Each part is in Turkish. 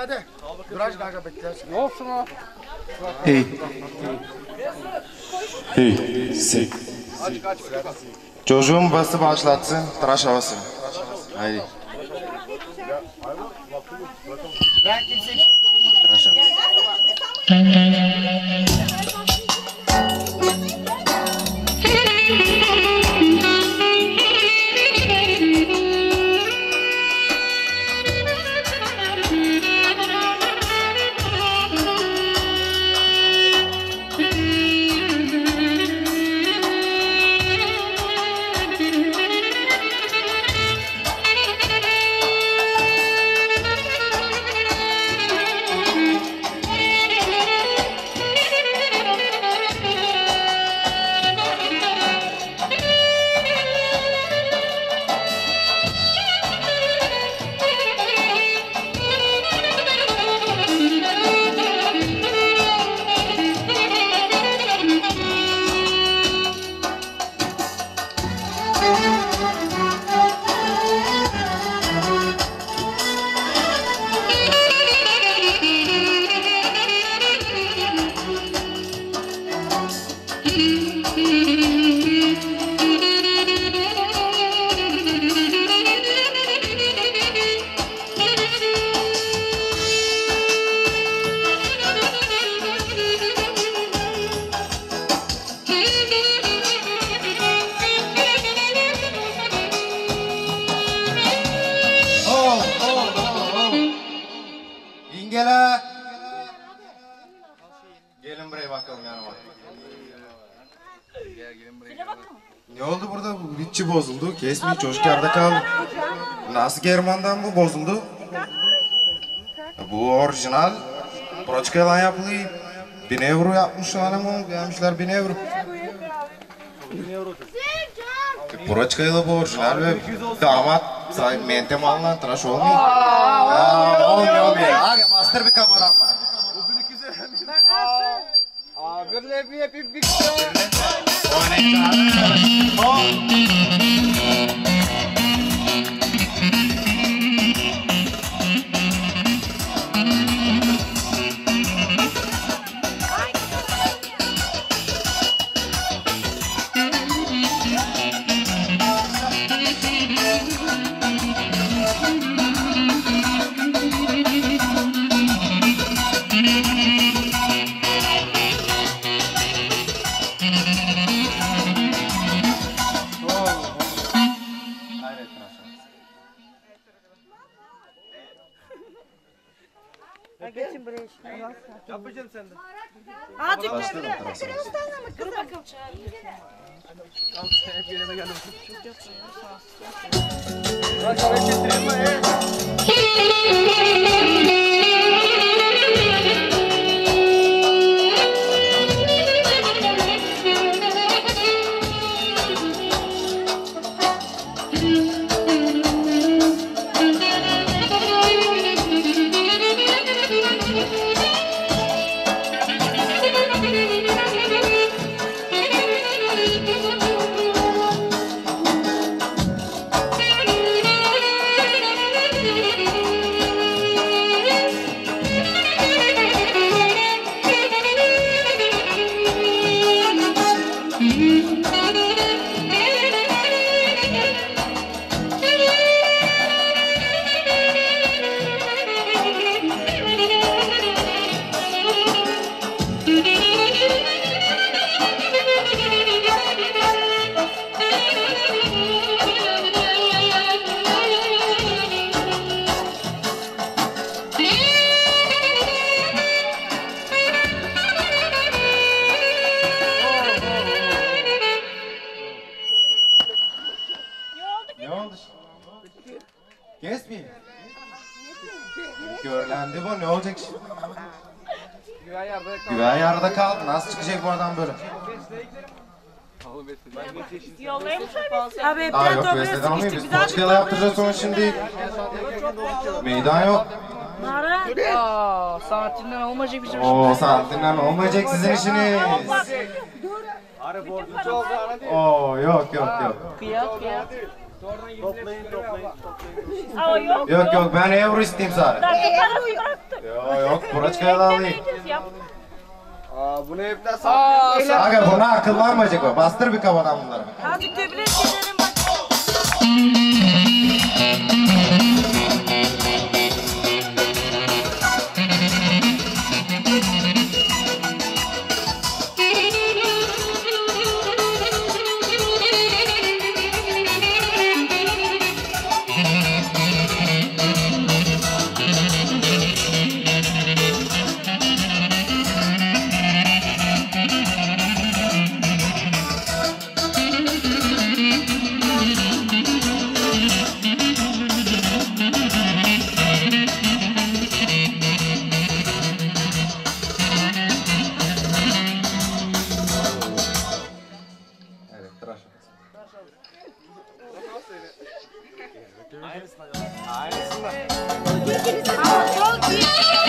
hadi. Biraz kanka bekler. Ne olsun o? Hey. Hey. Sek. Çocuğum bası başlatsın. Tıraş havası. Haydi. Tıraş havası. İngele. Gelin buraya bakalım yanıma. Ne oldu burada? Bitçi bozuldu. Kesmiyor. Çocuk yerde kaldı. Nasıl German'dan bu bozuldu? Bu orijinal. Proçkadan yapılıyor. 1000 euro yapmışlar ama gelmişler 1000 euro. Proçkayla bu orijinal ve damat mentem alınan tıraş olmuyor. Olmuyor. Aga bastır bir kabadan var. Bir lebi yapayım bir Geçin buraya şimdi. Yapacağım sen de. Azıcık Başladım devre. tıraş Kırmızı havası. tane mı? Kır bakalım. Hep yerine geldim. Bak hareketlerim var. Ne oldu? Kesmeyeyim. Görlendi bu, ne olacak şimdi? Güven yarıda kaldı. Nasıl çıkacak bu adam böyle? Yollayayım mı şöyle? Abi Aa hepten yok, toprağa Vesle'den almayayım. sıkıştık. Biz Porçka'da yaptıracağız sonra şimdi. Meydan yok. Nara. Sanatçından olmayacak bir şey. Oo, santinden olmayacak sizin işiniz. Arı borcu çok. Oo, yok. Kıyak. Toplayın. Aa yok. Yok ben euro isteyeyim sana. Dakika parası bıraktı. Yok Buraçka'ya da alayım. Yap. Bu ne hepten Aga buna akıl var mı acaba? Bastır bir kafadan bunları. Azıcık töbüle gidelim bak. Evet tıraş. Aa çok iyi.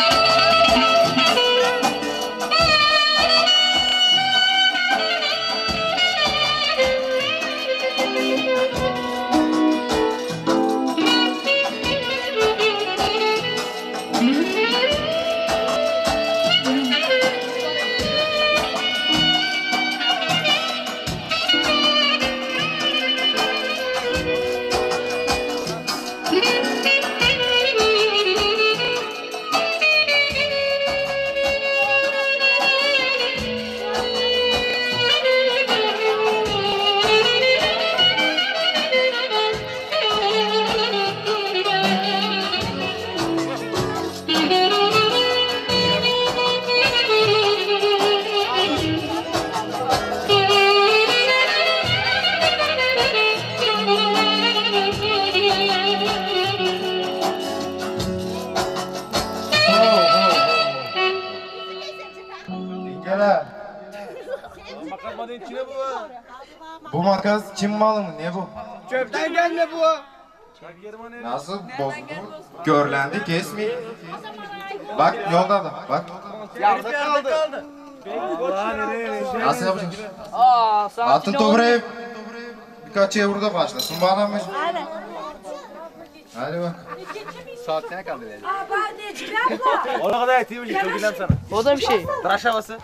Gel. Bakmadığın içine bu. Bu makas Çin malı mı? Ne bu? Çöpten gelme bu. Nasıl bozdu bu? Görlendi kesmeyin. Bak yolda da bak. Yarıda kaldı. Nasıl yapacaksın? Aa Atın toprağı birkaç euroda başlasın bu adam. Aynen. Hadi bak. Saatine kaldı. Aa ben de çıkartma. Ona kadar eti mi? Çok sana. O da bir şey. Tıraş havası.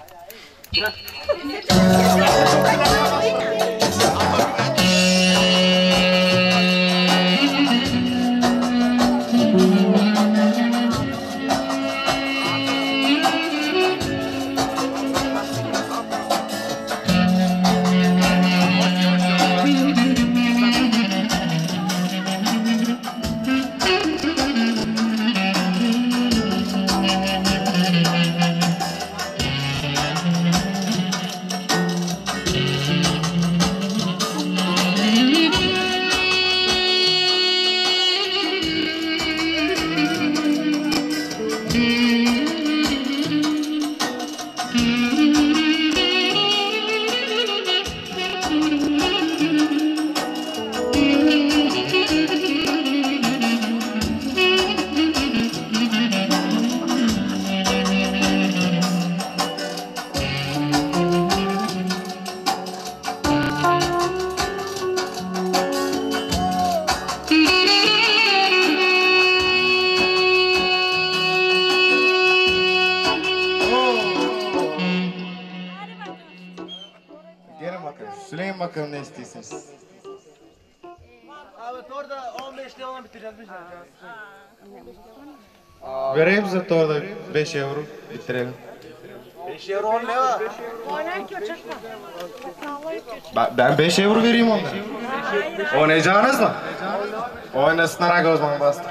Gelin bakalım. Süleyman bakalım ne istiyorsunuz. Abi orada 15 lira olan bitireceğiz biz. Vereyim size orada 5 euro bitirelim. 5 euro 10 ne var? Ben 5 euro vereyim onlara. Oynayacağınız mı? Oynasınlar aga o zaman bastır.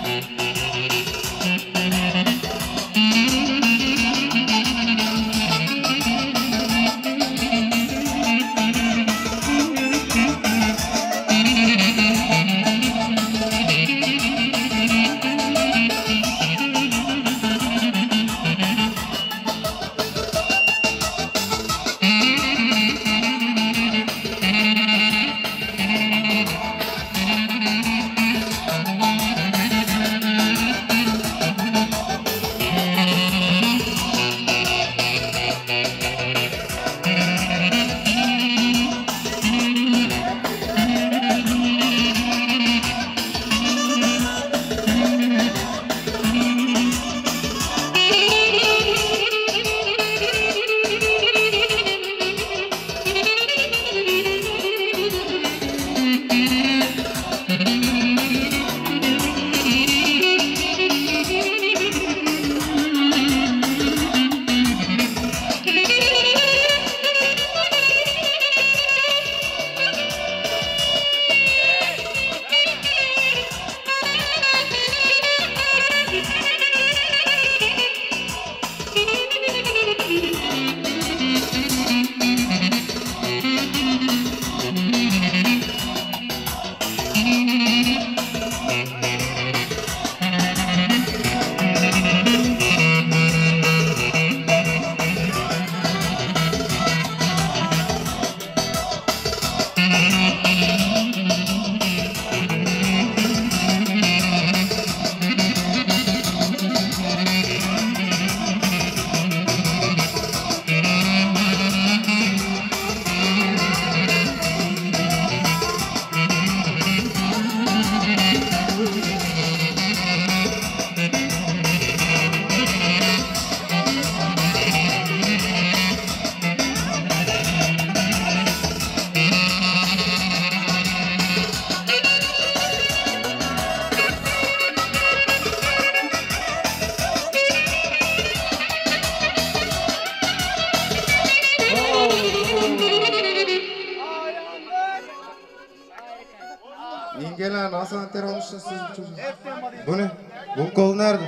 Gel lan nasıl anter olmuşsunuz siz bu çocuk? Bu ne? Bu kol nerede?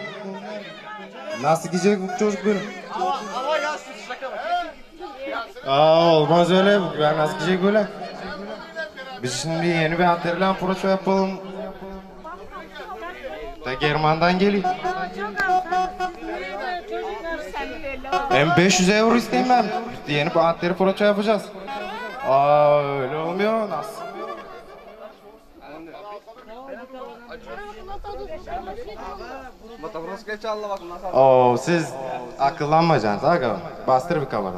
Nasıl gidecek bu çocuk böyle? Ama yazsın şaka bak. Olmaz öyle. Ben nasıl gidecek böyle? Biz şimdi yeni bir anterle proje yapalım. Da German'dan geliyor. Hem 500 euro isteyeyim ben. Yeni bir anteri proje yapacağız. Öyle olmuyor. Nasıl? Siz akıllanmayacaksınız aga. Bastır bir kamera.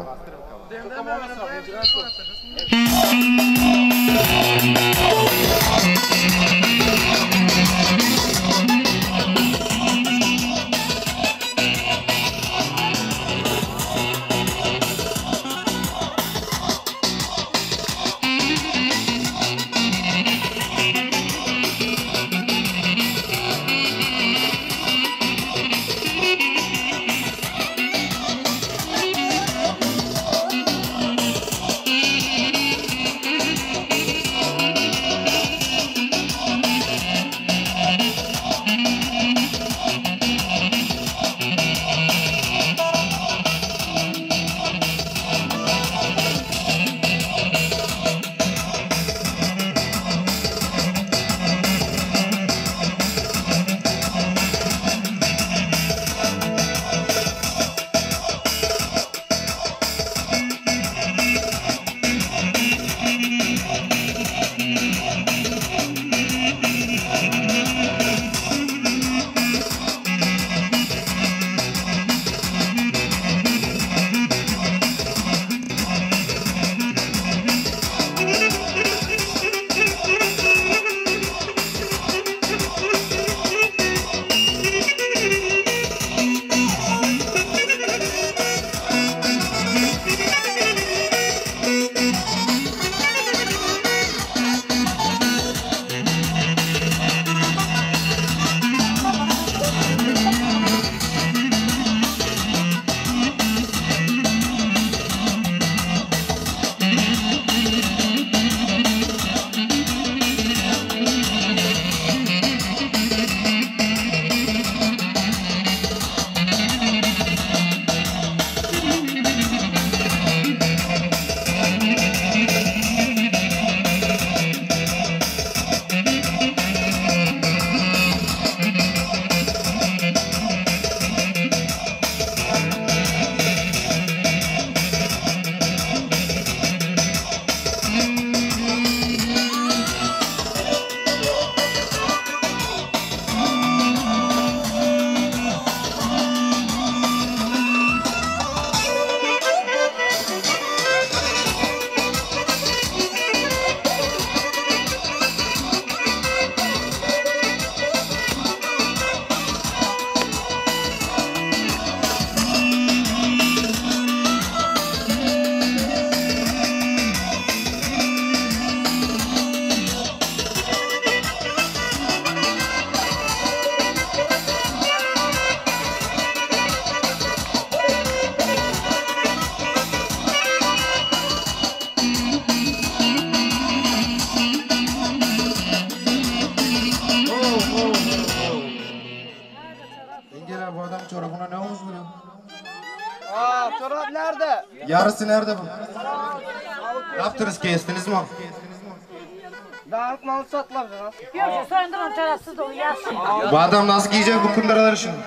senin çorabına ne olmuş böyle? Çorap nerede? Yarısı nerede bu? Ne yaptınız, kestiniz mi? Dağıtmalı satlar. Yok soyundurum çorapsız dolu yazsın. Bu adam nasıl giyecek bu kunduraları şimdi?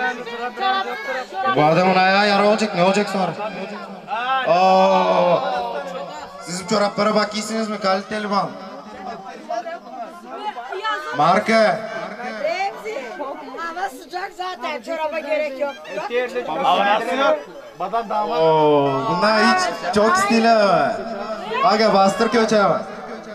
Bu adamın ayağı yara olacak, ne olacak sonra? Sizin çoraplara bak, giysiniz mi? Kaliteli mi? Marka. Hepsi. Hava sıcak zaten çoraba gerek yok. Havası yok. Badan damat. Bunlar hiç çok stili var. Aga bastır köçe var.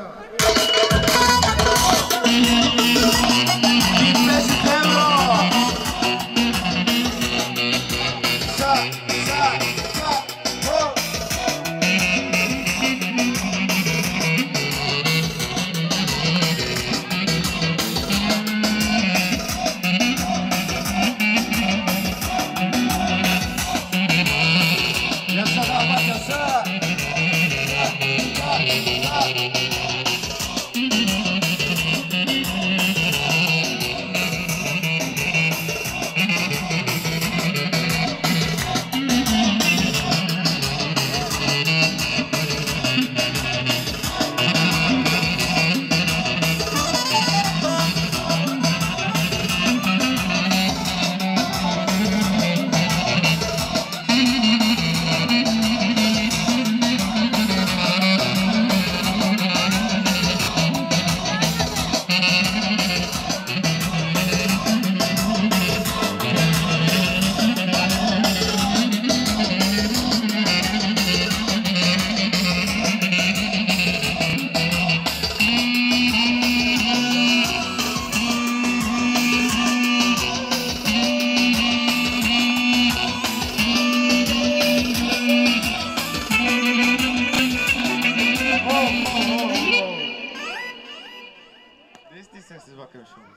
Ne istiyorsunuz siz bakın şimdi?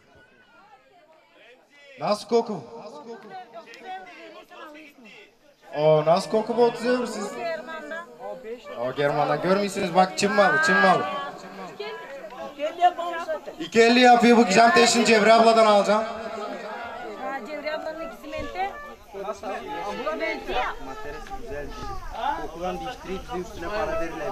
Nasıl koku? Nasıl koku bu 30 euro siz? German'dan görmüyorsunuz, bak Çin malı, Çin malı. 2.50 yapıyor bu, gideceğim teşin Cevri abladan alacağım. Cevri ablanın ikisi mente. Mente ya. Kokulan değiştirip üstüne para verirler.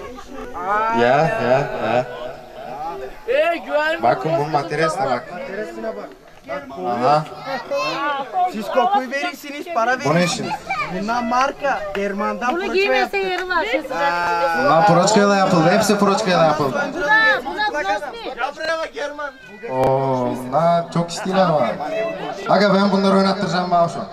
Ya. Güven. Bakın bunun materyasına bak. Materyasına bak. Aha. Siz kokuyu verirsiniz, para Bu ne verirsiniz. işin? Bundan marka. German'dan Bunu proçka giymese yaptık. yeri var. Şu sıcak. Bunlar Proçka'yla yapıldı, hepsi Proçka'yla yapıldı. Buna ne? Ya buraya bak German. Bunlar çok istiler var. Aga ben bunları oynattıracağım bana şu an.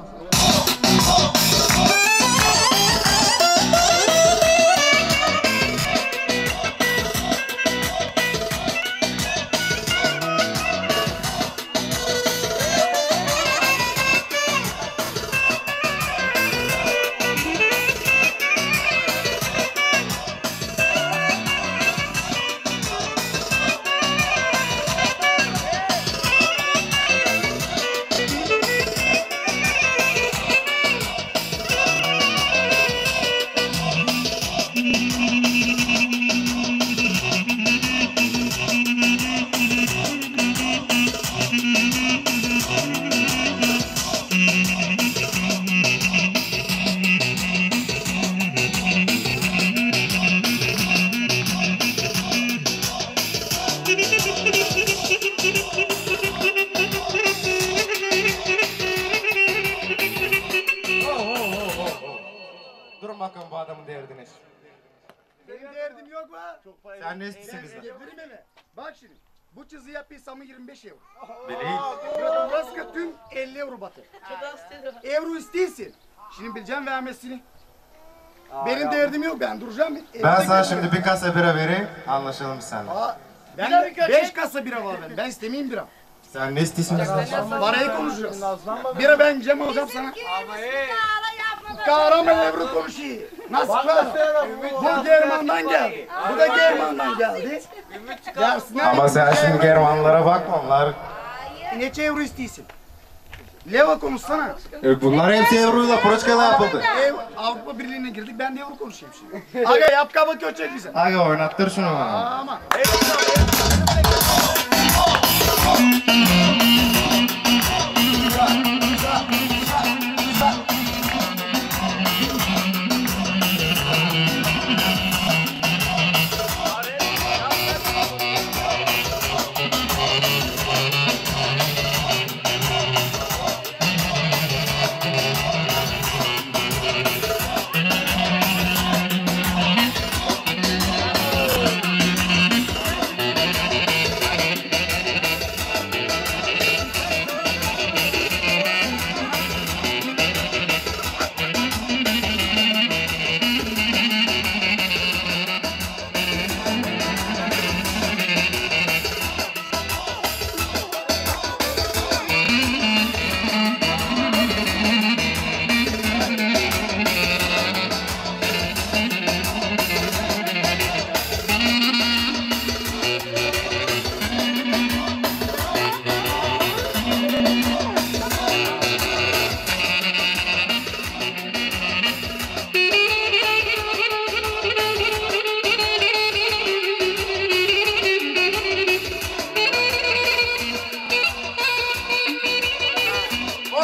Durun bakalım bu adamın derdini. Benim derdim yok mu? Sen ne istiyorsun bizden? Getireyim mi? Bak şimdi. Bu çizgi yapıyorsam 25 euro. Bileyim. Burası tüm 50 euro batı. Euro istiyorsun. Şimdi bileceğim vermesini. Benim derdim yok, ben duracağım. Ben sana şimdi bir kasa bira vereyim, anlaşalım biz seninle. Ben 5 kasa bira var benim. Ben istemeyeyim bira. Sen ne istiyorsun bizden? Parayı konuşacağız. Bira ben gideceğim alacağım sana. Kahraman euro konuşuyor. Nasıl kahraman? Bu German'dan geldi. Bu da German'dan geldi. Dersine Ama sen şimdi Germanlara bakma, onlar... neçe euro istiyorsun? Leva konuşsana. Bunlar hepsi Ebru'yla, Proçka'yla yapıldı. Avrupa Birliği'ne girdik, ben de euro konuşayım şimdi. Aga yap kaba köçek bize. Aga oynattır şunu bana. Ama.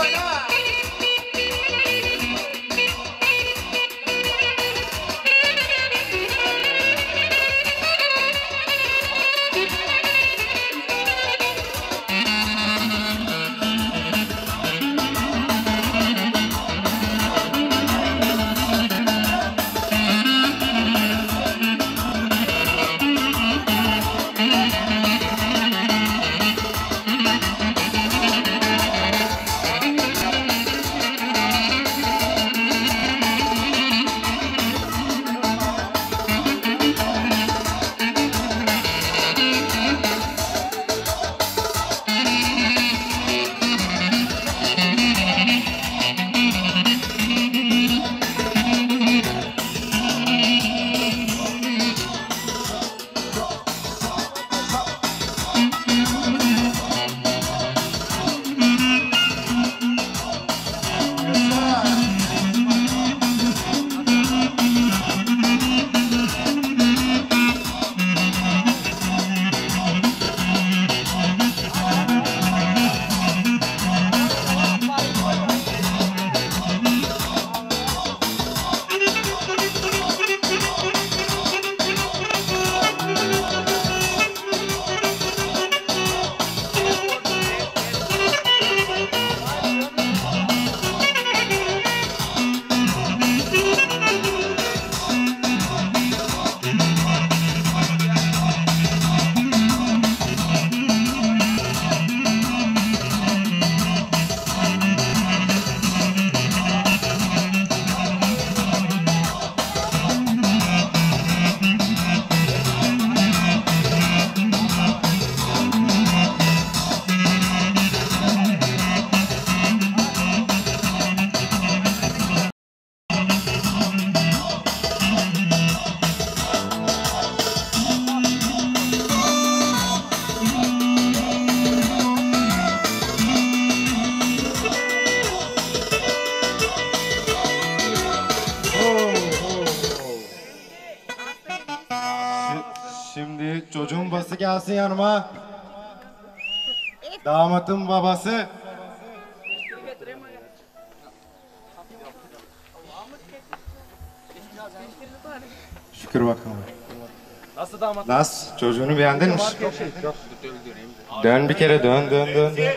Şimdi çocuğun babası gelsin yanıma. Damatın babası. Şükür bakalım. Nasıl damat? Nasıl? Çocuğunu beğendin mi? Dön bir kere dön dön dön. dön.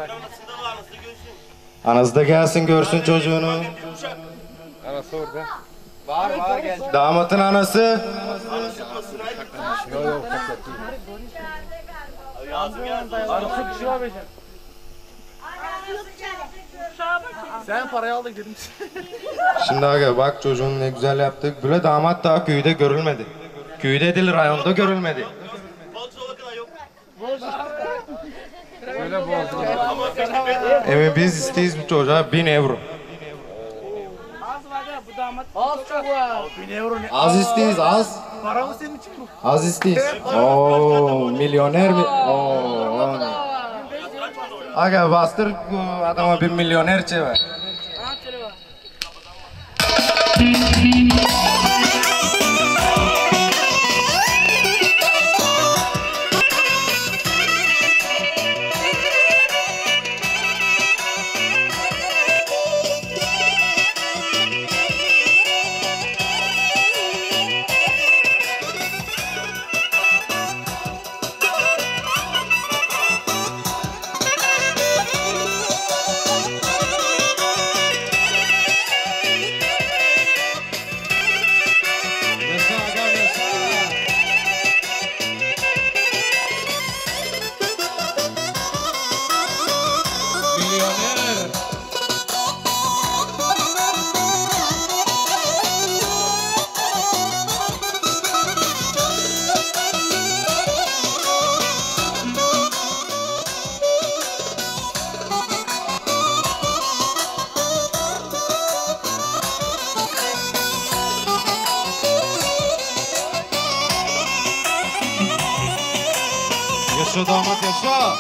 Anası da gelsin görsün çocuğunu. Anası orada. Var gel. Damatın anası. Anası bir şey var beycan. Sen parayı aldın dedim. Şimdi aga bak çocuğun ne güzel yaptık. Böyle damat daha köyde görülmedi. Köyde değil rayonda görülmedi. Öyle bozdu. Evet biz isteyiz bu çocuğa 1000 euro. Az çok var. 1000 euro ne? Az isteyiz az. Para mı senin için bu? Az isteyiz. Oo milyoner mi? Oo. Aga bastır bu adama bir milyoner çevir. Yaşa damat yaşa.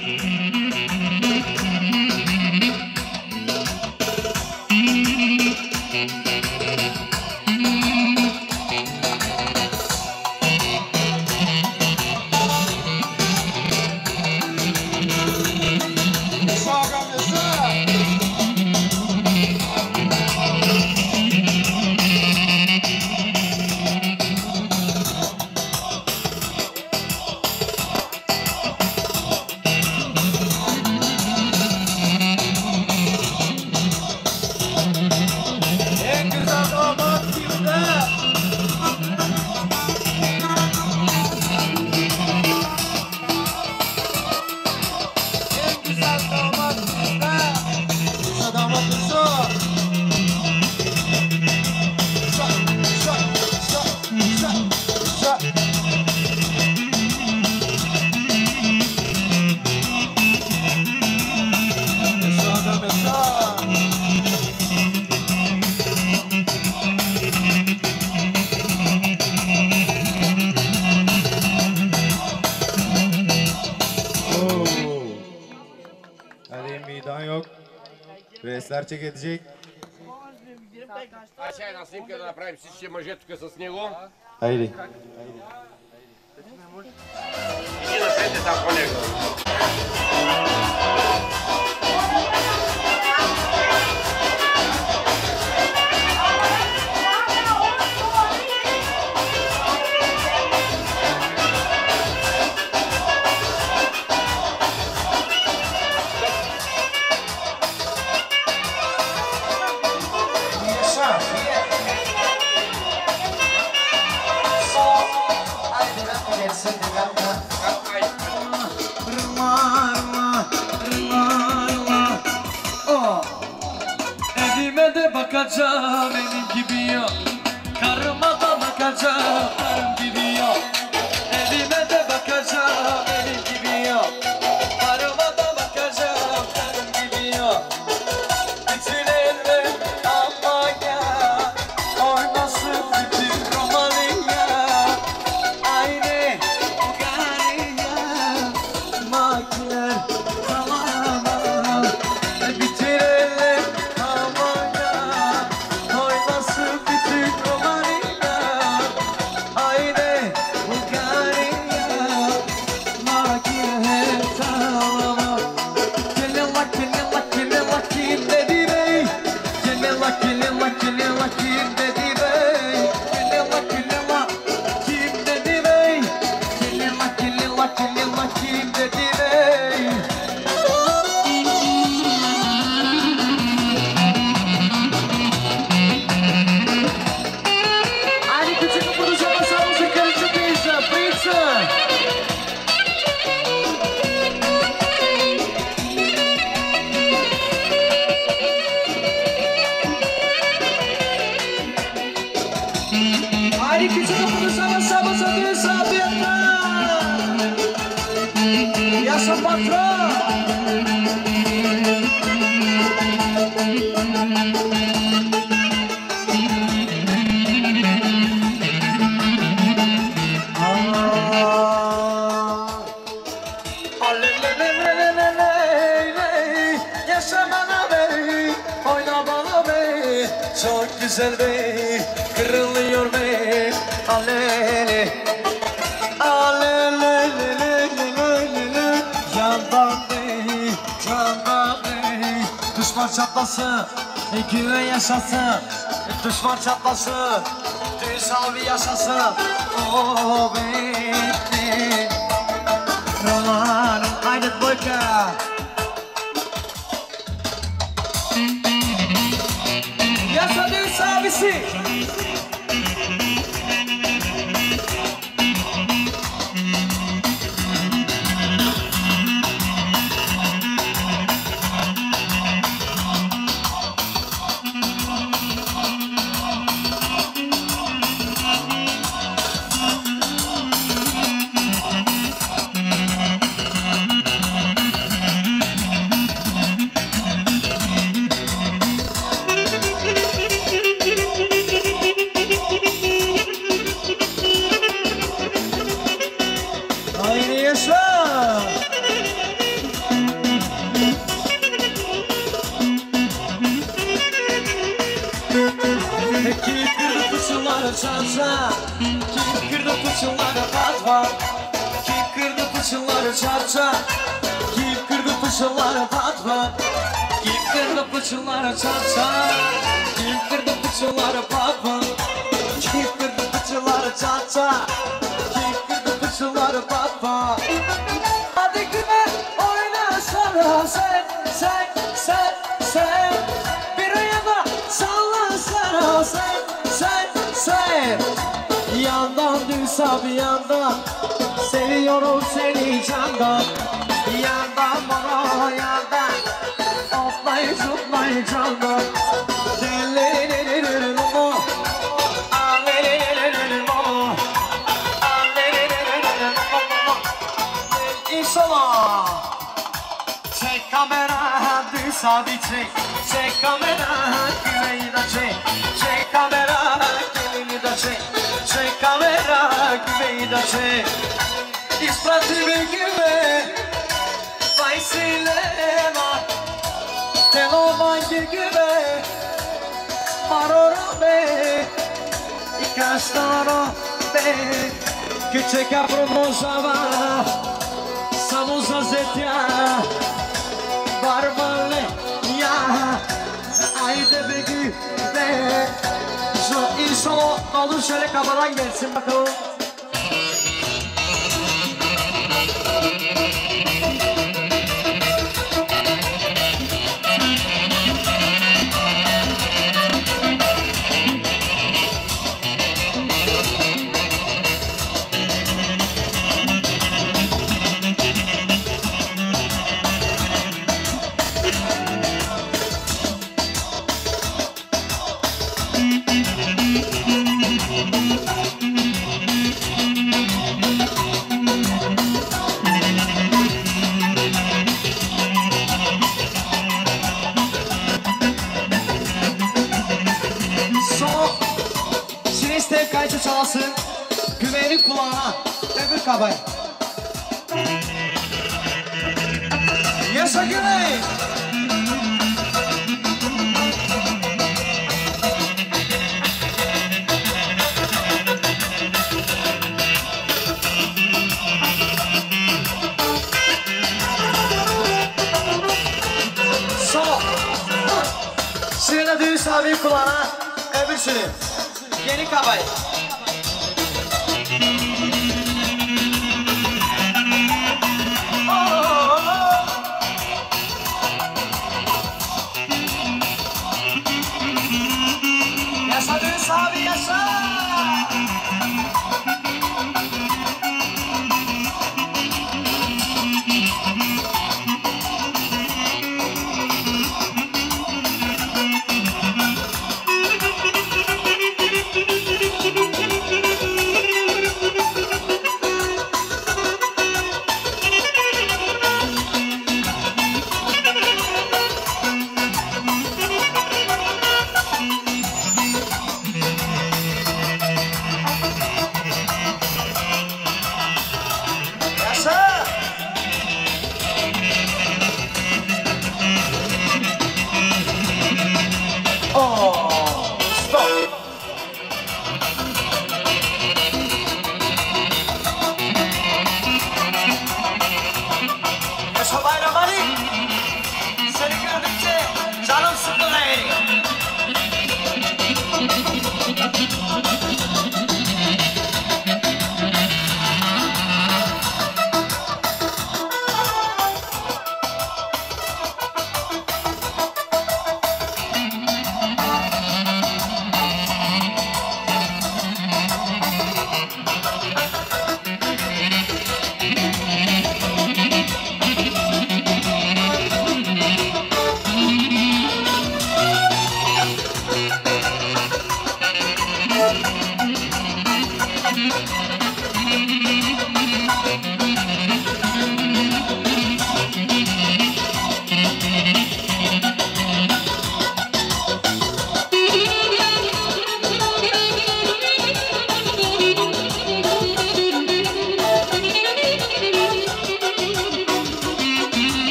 Сларчик еджик. А чай на снимка да направим всички мъже тук с него. Хайде. Иди напред там по него. Evime de bakacağım benim gibi yok. Karıma da bakacağım karım gibi yok. Evime de bakacağım benim gibi yok. Karıma da bakacağım karım gibi yok. Bütün eller Almanya, oynasın bütün Romanya. Aynı Bulgarya, makineler tamam. Bütün eller Almanya, oynasın bütün Romanya. Aynı Bulgarya, makineler tamam. Gelin la gelin la gelin la kim dedi bey. Gelin la gelin la gelin la kim dedi bey. Gelin la gelin la kim dedi bey. Gelin la gelin la gelin la kim dedi bey. Hadi küçük bir duruşa basalım karışık pizza, pizza. Hadi küçük bir duruşa basalım pizza. Yaşa patron. Yaşa bana bey, oyna bana bey. Çok güzel bey, kırılıyor bey. Alele, alele, candan bey, candan bey. Düşman çatlasın, güven yaşasın. Düşman çatlasın, düz abi yaşasın. Oh bey, roman, aynet boyka. Yaşa düz abisi. çarça Kim kırdı fıçınları patva Kim kırdı fıçınları çarça Kim kırdı fıçınları patva Kim kırdı fıçınları çarça Kim kırdı fıçınları patva Kim kırdı fıçınları çarça Kim kırdı fıçınları patva Hadi güme oynasana sen Bir yana sallasana sen Yandan düsa bir yandan Seviyorum seni candan Yandan bana yandan Hoplayı zıplayı candan Delililililil momo Alililililil momo Alililililil momo İnşallah Çek kamera düsa bir çek kamera güveyi de çek kamera gelini de çek kamera güveyi de İspratı bir güve Vai silema Telo mangi güve Maroro be İkastaro be Küçük apromozava Samuza zetya Barbarle ya Ayde begi be Şu insano olur şöyle kafadan gelsin bakalım çalsın güveni kulağına öbür kabay yaşa güvey sol sırına düğüs abi kulağına öbürsünü yeni kabay